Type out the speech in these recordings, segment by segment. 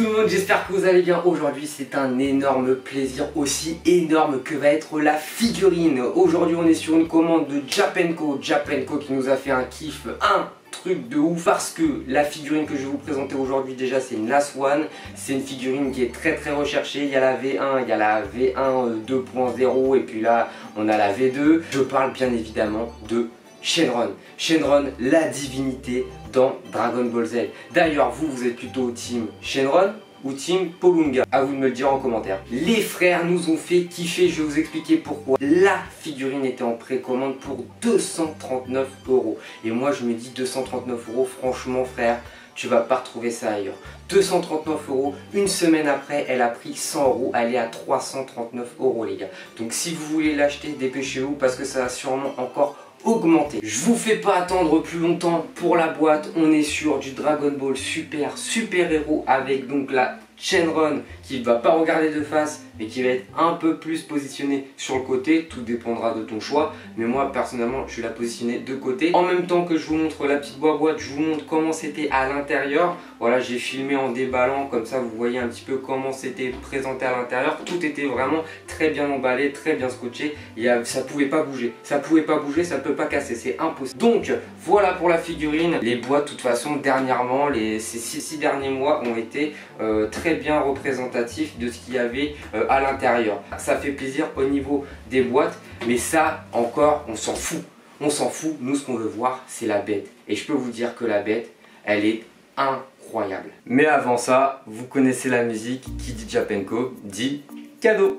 tout le monde, j'espère que vous allez bien. Aujourd'hui c'est un énorme plaisir, aussi énorme que va être la figurine. Aujourd'hui on est sur une commande de Japenko qui nous a fait un kiff, un truc de ouf, parce que la figurine que je vais vous présenter aujourd'hui, déjà c'est une Last One. C'est une figurine qui est très recherchée. Il y a la V1, il y a la V1 2.0 et puis là on a la V2. Je parle bien évidemment de Shenron. Shenron, la divinité dans Dragon Ball Z. D'ailleurs, vous êtes plutôt team Shenron ou team Polunga? À vous de me le dire en commentaire. Les frères nous ont fait kiffer, je vais vous expliquer pourquoi. La figurine était en précommande pour 239 €. Et moi je me dis 239 €, franchement frère, tu vas pas retrouver ça ailleurs. 239 €, une semaine après, elle a pris 100 €, elle est à 339 € les gars. Donc si vous voulez l'acheter, dépêchez-vous parce que ça va sûrement encore augmenter. Je vous fais pas attendre plus longtemps pour la boîte. On est sur du Dragon Ball super héros avec donc la Shenron qui va pas regarder de face mais qui va être un peu plus positionné sur le côté. Tout dépendra de ton choix, mais moi personnellement je vais la positionner de côté. En même temps que je vous montre la petite boîte, je vous montre comment c'était à l'intérieur. Voilà, j'ai filmé en déballant, comme ça vous voyez un petit peu comment c'était présenté à l'intérieur. Tout était vraiment très bien emballé, très bien scotché. Ça pouvait pas bouger, ça ne peut pas casser, c'est impossible. Donc voilà pour la figurine. Les boîtes de toute façon dernièrement, ces 6 derniers mois ont été très bien représentatifs de ce qu'il y avait à l'intérieur. Ça fait plaisir au niveau des boîtes, mais ça encore on s'en fout. On s'en fout, nous ce qu'on veut voir c'est la bête. Et je peux vous dire que la bête, elle est incroyable. Mais avant ça, vous connaissez la musique, qui dit Japenko dit cadeau.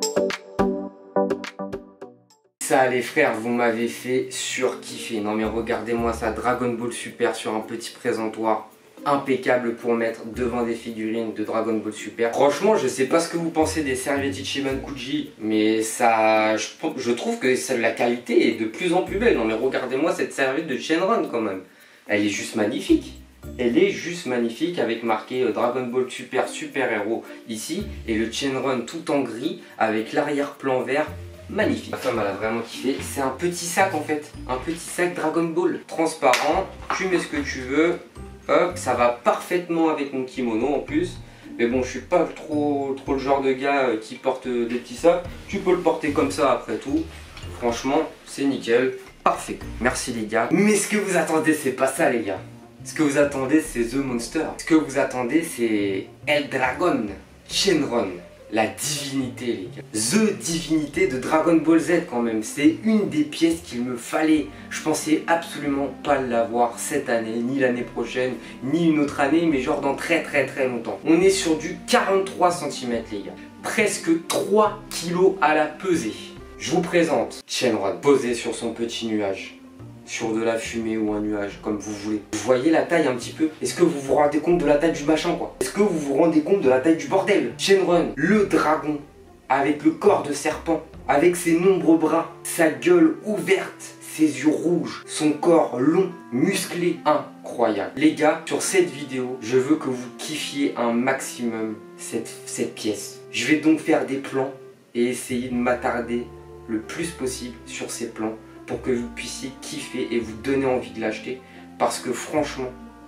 Ça les frères, vous m'avez fait surkiffer. Non mais regardez-moi ça, Dragon Ball Super sur un petit présentoir. Impeccable pour mettre devant des figurines de Dragon Ball Super. Franchement, je sais pas ce que vous pensez des serviettes Ichiban Kuji, mais ça, je trouve que la qualité est de plus en plus belle. Non mais regardez-moi cette serviette de Shenron quand même. Elle est juste magnifique. Elle est juste magnifique avec marqué Dragon Ball Super héros ici et le Shenron tout en gris avec l'arrière-plan vert. Magnifique. Ma femme elle a vraiment kiffé. C'est un petit sac en fait. Un petit sac Dragon Ball. Transparent. Tu mets ce que tu veux. Hop, ça va parfaitement avec mon kimono en plus. Mais bon, je suis pas trop le genre de gars qui porte des petits sacs. Tu peux le porter comme ça après tout. Franchement, c'est nickel. Parfait. Merci les gars. Mais ce que vous attendez, c'est pas ça les gars. Ce que vous attendez, c'est The Monster. Ce que vous attendez, c'est El Dragon. Shenron. La divinité les gars. The divinité de Dragon Ball Z quand même. C'est une des pièces qu'il me fallait. Je pensais absolument pas l'avoir cette année, ni l'année prochaine, ni une autre année, mais genre dans très longtemps. On est sur du 43 cm les gars. Presque 3 kg à la pesée. Je vous présente Shenron posé sur son petit nuage. Sur de la fumée ou un nuage, comme vous voulez. Vous voyez la taille un petit peu? Est-ce que vous vous rendez compte de la taille du machin quoi? Est-ce que vous vous rendez compte de la taille du bordel? Shenron, le dragon, avec le corps de serpent, avec ses nombreux bras, sa gueule ouverte, ses yeux rouges, son corps long, musclé, incroyable. Les gars, sur cette vidéo, je veux que vous kiffiez un maximum cette pièce. Je vais donc faire des plans et essayer de m'attarder le plus possible sur ces plans pour que vous puissiez kiffer et vous donner envie de l'acheter parce que franchement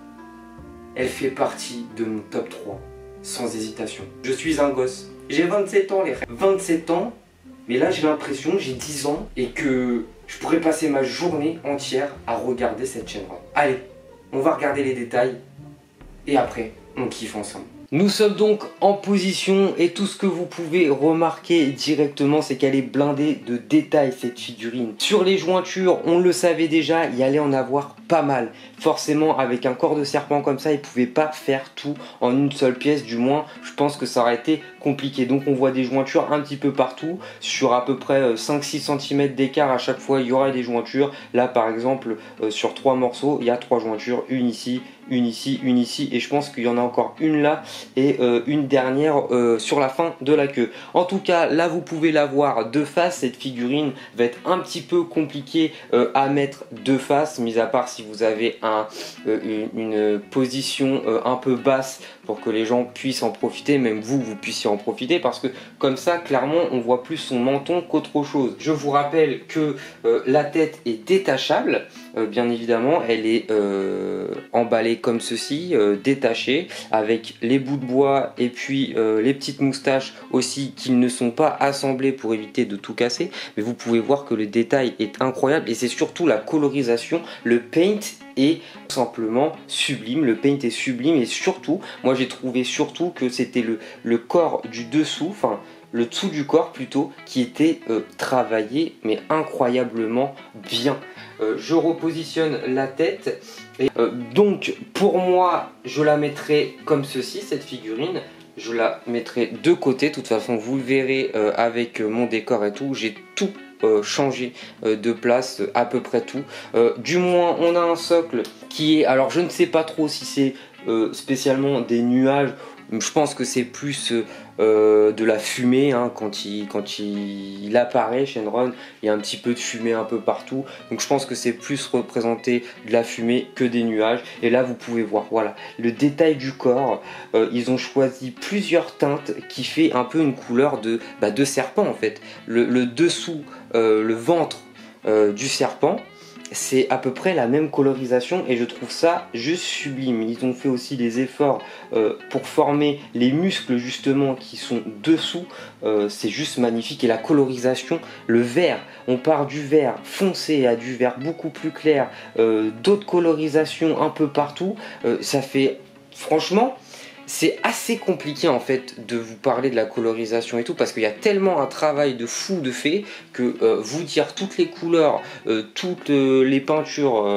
elle fait partie de mon top 3 sans hésitation. Je suis un gosse, j'ai 27 ans les frères, 27 ans, mais là j'ai l'impression que j'ai 10 ans et que je pourrais passer ma journée entière à regarder cette chaîne. Allez, on va regarder les détails et après on kiffe ensemble. Nous sommes donc en position et tout ce que vous pouvez remarquer directement c'est qu'elle est blindée de détails cette figurine. Sur les jointures, on le savait déjà, il y allait en avoir pas mal. Forcément avec un corps de serpent comme ça, il ne pouvait pas faire tout en une seule pièce, du moins je pense que ça aurait été compliqué. Donc on voit des jointures un petit peu partout, sur à peu près 5-6 cm d'écart à chaque fois il y aura des jointures. Là par exemple sur 3 morceaux, il y a 3 jointures, une ici, une ici, une ici et je pense qu'il y en a encore une là et une dernière sur la fin de la queue. En tout cas là vous pouvez la voir de face. Cette figurine va être un petit peu compliquée à mettre de face, mis à part si vous avez une position un peu basse pour que les gens puissent en profiter, même vous puissiez en profiter, parce que comme ça clairement on voit plus son menton qu'autre chose. Je vous rappelle que la tête est détachable, bien évidemment, elle est emballée comme ceci, détachée, avec les bouts de bois et puis les petites moustaches aussi qui ne sont pas assemblées pour éviter de tout casser. Mais vous pouvez voir que le détail est incroyable et c'est surtout la colorisation, le paint est simplement sublime, le paint est sublime et surtout, moi j'ai trouvé surtout que c'était le corps du dessous, enfin le dessous du corps plutôt, qui était travaillé mais incroyablement bien. Je repositionne la tête et donc pour moi je la mettrai comme ceci, cette figurine. Je la mettrai de côté, de toute façon vous le verrez avec mon décor et tout, j'ai tout changé de place, à peu près tout. Du moins on a un socle qui est, alors je ne sais pas trop si c'est spécialement des nuages, je pense que c'est plus de la fumée hein, quand il apparaît Shenron, il y a un petit peu de fumée un peu partout, donc je pense que c'est plus représenté de la fumée que des nuages. Et là vous pouvez voir, voilà, le détail du corps, ils ont choisi plusieurs teintes qui fait un peu une couleur de serpent en fait. Le dessous, le ventre du serpent, c'est à peu près la même colorisation et je trouve ça juste sublime. Ils ont fait aussi des efforts pour former les muscles justement qui sont dessous, c'est juste magnifique. Et la colorisation, le vert, on part du vert foncé à du vert beaucoup plus clair, d'autres colorisations un peu partout, ça fait franchement... C'est assez compliqué en fait de vous parler de la colorisation et tout parce qu'il y a tellement un travail de fou de fait que vous dire toutes les couleurs, toutes les peintures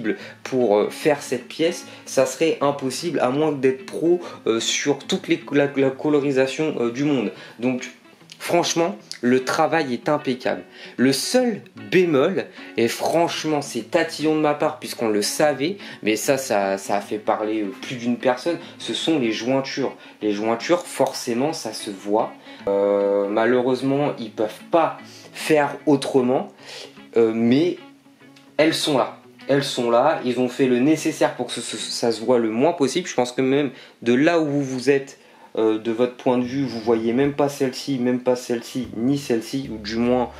pour faire cette pièce, ça serait impossible à moins d'être pro sur toute la colorisation du monde. Donc franchement, le travail est impeccable. Le seul bémol, et franchement c'est tatillon de ma part puisqu'on le savait, mais ça a fait parler plus d'une personne, ce sont les jointures. Les jointures, forcément ça se voit. Malheureusement ils peuvent pas faire autrement, mais elles sont là. Elles sont là, ils ont fait le nécessaire pour que ça se voit le moins possible. Je pense que même de là où vous êtes, de votre point de vue, vous voyez même pas celle-ci, ni celle-ci, ou du moins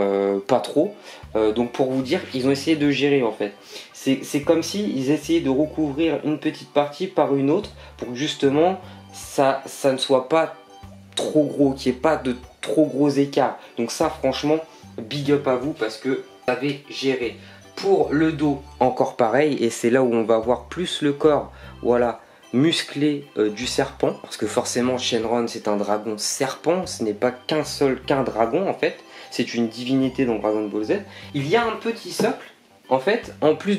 pas trop. Donc pour vous dire, ils ont essayé de gérer en fait. C'est comme si ils essayaient de recouvrir une petite partie par une autre pour que justement ça ne soit pas trop gros, qu'il n'y ait pas de trop gros écarts. Donc ça franchement, big up à vous parce que vous avez géré. Pour le dos, encore pareil, et c'est là où on va voir plus le corps, voilà, musclé du serpent, parce que forcément Shenron c'est un dragon serpent, ce n'est pas qu'un dragon en fait, c'est une divinité dans Dragon Ball Z. Il y a un petit socle, en fait, en plus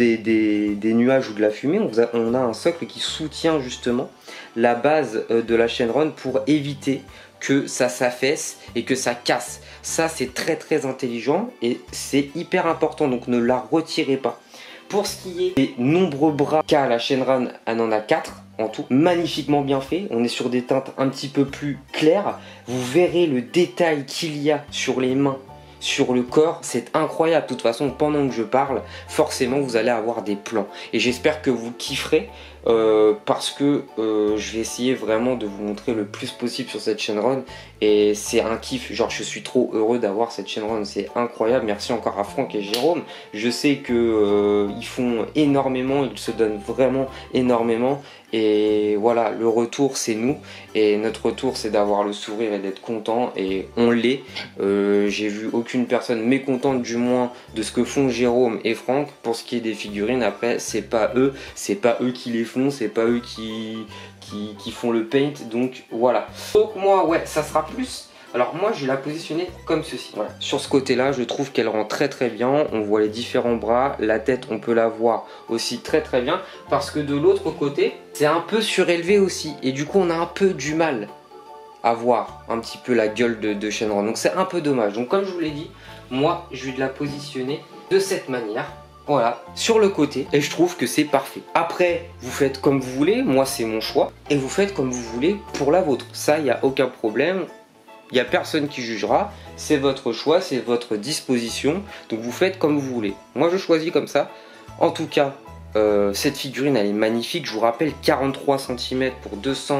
des nuages ou de la fumée, on a un socle qui soutient justement la base de la Shenron pour éviter que ça s'affaisse et que ça casse. Ça c'est très très intelligent et c'est hyper important, donc ne la retirez pas. Pour ce qui est des nombreux bras qu'a la Shenron, elle en a 4 en tout, magnifiquement bien fait. On est sur des teintes un petit peu plus claires. Vous verrez le détail qu'il y a sur les mains, sur le corps, c'est incroyable. De toute façon, pendant que je parle, forcément vous allez avoir des plans. Et j'espère que vous kifferez parce que je vais essayer vraiment de vous montrer le plus possible sur cette Shenron. Et c'est un kiff, genre je suis trop heureux d'avoir cette Shenron, c'est incroyable. Merci encore à Franck et Jérôme. Je sais que ils font énormément, ils se donnent vraiment énormément. Et voilà, le retour c'est nous. Et notre retour c'est d'avoir le sourire et d'être content. Et on l'est. J'ai vu aucune personne mécontente du moins de ce que font Jérôme et Franck. Pour ce qui est des figurines, après c'est pas eux qui les font, c'est pas eux qui font le paint, donc voilà. Donc moi ouais, ça sera plus, alors moi je vais la positionner comme ceci, voilà. Sur ce côté là je trouve qu'elle rend très très bien, on voit les différents bras, la tête on peut la voir aussi très très bien, parce que de l'autre côté c'est un peu surélevé aussi, et du coup on a un peu du mal à voir un petit peu la gueule de Shenron, donc c'est un peu dommage. Donc comme je vous l'ai dit, moi je vais la positionner de cette manière. Voilà, sur le côté, et je trouve que c'est parfait. Après, vous faites comme vous voulez, moi c'est mon choix, et vous faites comme vous voulez pour la vôtre. Ça, il n'y a aucun problème, il n'y a personne qui jugera, c'est votre choix, c'est votre disposition, donc vous faites comme vous voulez. Moi je choisis comme ça. En tout cas, cette figurine elle est magnifique, je vous rappelle 43 cm pour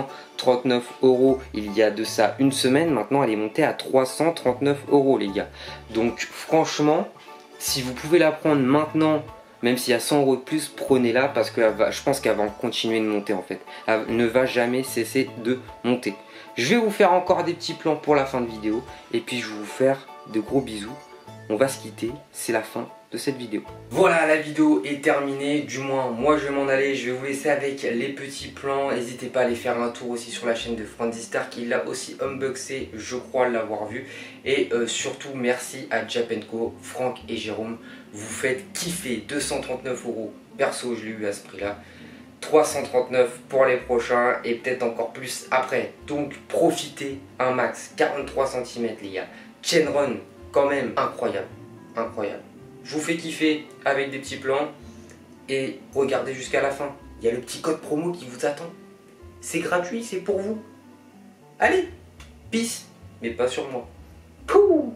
239 € il y a de ça une semaine, maintenant elle est montée à 339 € les gars. Donc franchement, si vous pouvez la prendre maintenant même s'il y a 100 € de plus, prenez-la parce que je pense qu'elle va continuer de monter en fait. Elle ne va jamais cesser de monter. Je vais vous faire encore des petits plans pour la fin de vidéo et puis je vais vous faire de gros bisous. On va se quitter, c'est la fin de cette vidéo. Voilà, la vidéo est terminée, du moins moi je vais m'en aller, je vais vous laisser avec les petits plans. N'hésitez pas à aller faire un tour aussi sur la chaîne de Franzistar qui l'a aussi unboxé, je crois l'avoir vu. Et surtout merci à Japenco, Franck et Jérôme, vous faites kiffer. 239 €, perso je l'ai eu à ce prix là, 339 pour les prochains et peut-être encore plus après. Donc profitez un max, 43 cm les gars, chain run quand même incroyable, incroyable. Je vous fais kiffer avec des petits plans et regardez jusqu'à la fin. Il y a le petit code promo qui vous attend. C'est gratuit, c'est pour vous. Allez, peace, mais pas sur moi. Pouh.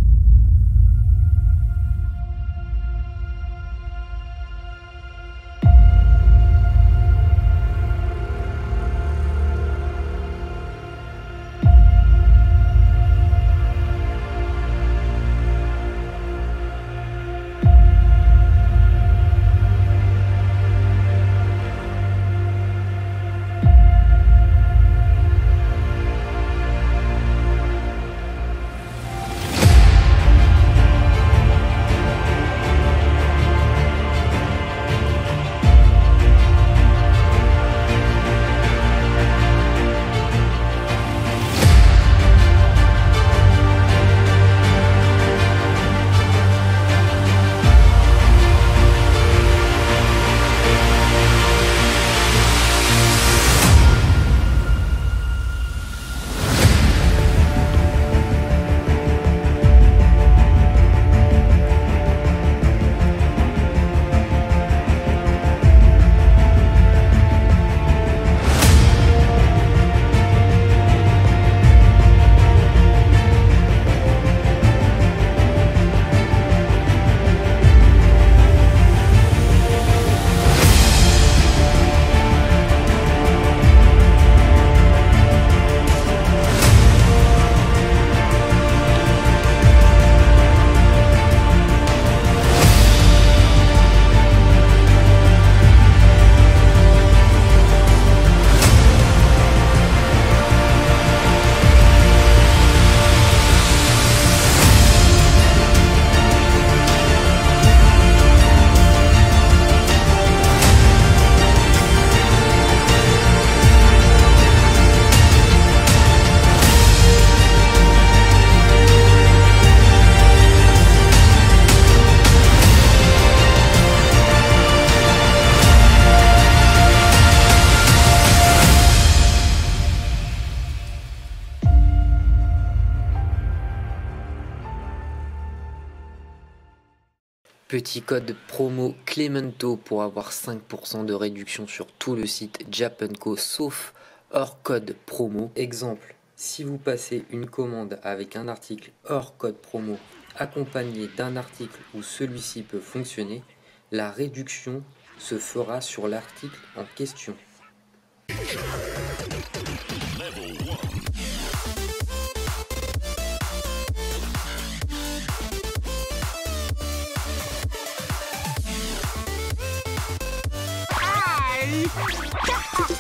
Petit code promo Clemento pour avoir 5% de réduction sur tout le site Japenco sauf hors code promo. Exemple, si vous passez une commande avec un article hors code promo accompagné d'un article où celui-ci peut fonctionner, la réduction se fera sur l'article en question. Hi!